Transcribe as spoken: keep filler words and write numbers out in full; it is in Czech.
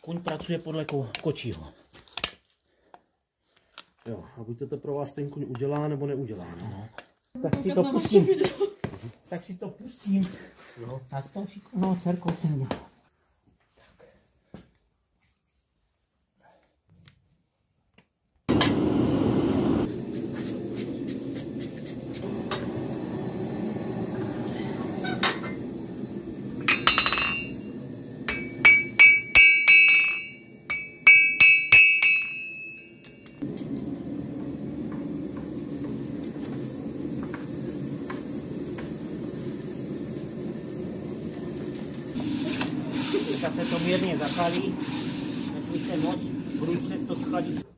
Kuň pracuje podle ko kočího. Jo, a buď to pro vás ten kuň udělá, nebo neudělá, no. Tak si to pustím. Tak si to pustím. No. A s tou šikovnou dcerkou jsem měl. Teďka se to mírně zapálí, nesmí se moc, v ruce to schladí.